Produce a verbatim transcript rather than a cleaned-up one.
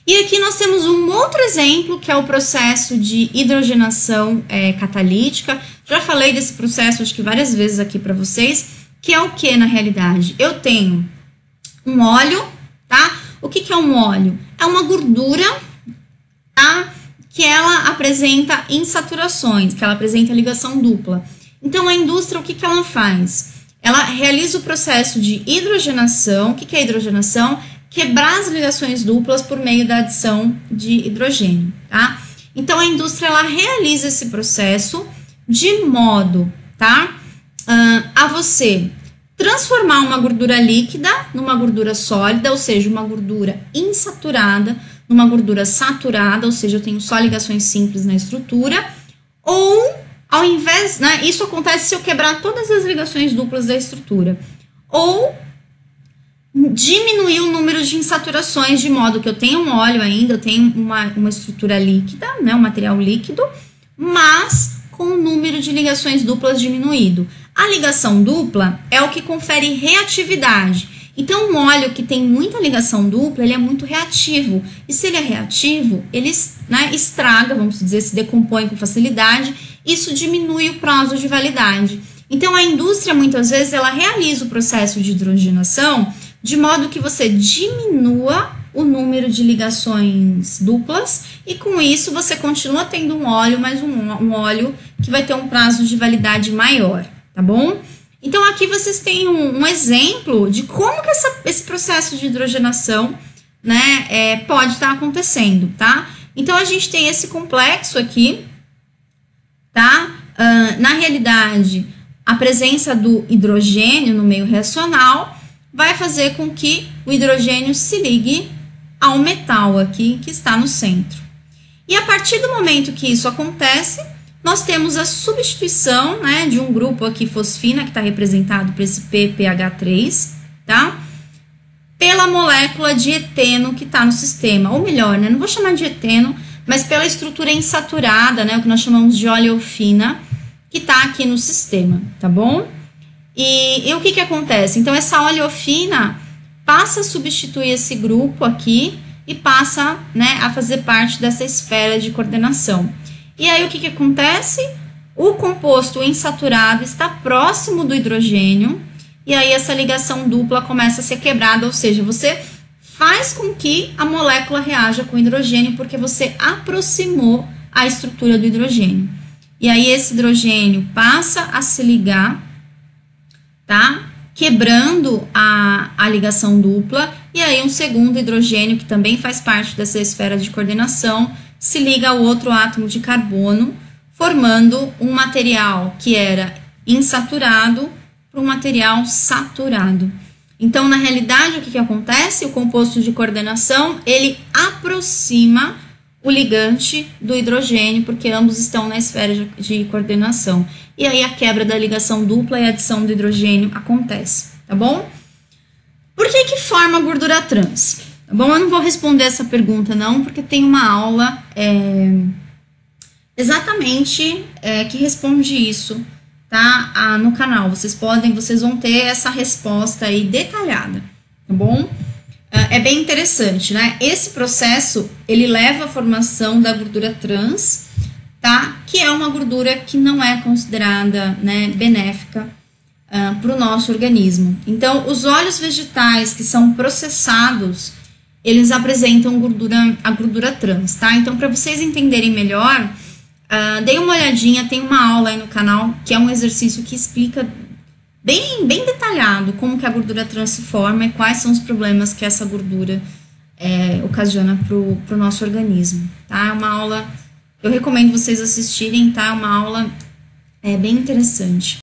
E aqui nós temos um outro exemplo, que é o processo de hidrogenação é, catalítica. Já falei desse processo, acho que várias vezes aqui para vocês, que é o que na realidade? Eu tenho um óleo, tá? O que, que é um óleo? É uma gordura, tá? Que ela apresenta insaturações, que ela apresenta ligação dupla. Então, a indústria, o que, que ela faz? Ela realiza o processo de hidrogenação. O que, que é hidrogenação? Quebrar as ligações duplas por meio da adição de hidrogênio, tá? Então, a indústria, ela realiza esse processo de modo, tá? Uh, a você transformar uma gordura líquida numa gordura sólida, ou seja, uma gordura insaturada numa gordura saturada, ou seja, eu tenho só ligações simples na estrutura, ou ao invés, né, isso acontece se eu quebrar todas as ligações duplas da estrutura, ou diminuir o número de insaturações, de modo que eu tenho um óleo ainda, eu tenho uma, uma estrutura líquida, né, um material líquido, mas com o número de ligações duplas diminuído. A ligação dupla é o que confere reatividade. Então, um óleo que tem muita ligação dupla, ele é muito reativo. E se ele é reativo, ele, né, estraga, vamos dizer, se decompõe com facilidade. Isso diminui o prazo de validade. Então, a indústria, muitas vezes, ela realiza o processo de hidrogenação de modo que você diminua o número de ligações duplas e, com isso, você continua tendo um óleo, mas um, um óleo que vai ter um prazo de validade maior, tá bom? Então, aqui vocês têm um, um exemplo de como que essa, esse processo de hidrogenação, né, é, pode estar acontecendo, tá? Então, a gente tem esse complexo aqui, tá? Uh, na realidade, a presença do hidrogênio no meio reacional vai fazer com que o hidrogênio se ligue ao metal aqui que está no centro. E a partir do momento que isso acontece, nós temos a substituição, né, de um grupo aqui fosfina, que está representado por esse P P H três, tá? Pela molécula de eteno que está no sistema. Ou melhor, né, não vou chamar de eteno, mas pela estrutura insaturada, né, o que nós chamamos de oleofina, que está aqui no sistema, tá bom? E, e o que que acontece? Então, essa oleofina passa a substituir esse grupo aqui e passa, né, a fazer parte dessa esfera de coordenação. E aí, o que que acontece? O composto insaturado está próximo do hidrogênio, e aí essa ligação dupla começa a ser quebrada, ou seja, você faz com que a molécula reaja com o hidrogênio, porque você aproximou a estrutura do hidrogênio. E aí, esse hidrogênio passa a se ligar, tá? Quebrando a, a ligação dupla, e aí um segundo hidrogênio, que também faz parte dessa esfera de coordenação, se liga ao outro átomo de carbono, formando um material que era insaturado para um material saturado. Então, na realidade, o que que acontece? O composto de coordenação, ele aproxima o ligante do hidrogênio, porque ambos estão na esfera de, de coordenação. E aí a quebra da ligação dupla e a adição do hidrogênio acontece, tá bom? Por que que forma gordura trans? Tá bom? Eu não vou responder essa pergunta não, porque tem uma aula é, exatamente é, que responde isso, tá? Ah, no canal. Vocês podem, vocês vão ter essa resposta aí detalhada, tá bom? É bem interessante, né? Esse processo, ele leva à formação da gordura trans, tá? Que é uma gordura que não é considerada, né, benéfica uh, para o nosso organismo. Então, os óleos vegetais que são processados, eles apresentam gordura, a gordura trans, tá? Então, para vocês entenderem melhor, uh, deem uma olhadinha, tem uma aula aí no canal, que é um exercício que explica bem, bem detalhado como que a gordura trans se forma e quais são os problemas que essa gordura é, ocasiona para o nosso organismo, tá? É uma aula, eu recomendo vocês assistirem, tá? É uma aula é, bem interessante.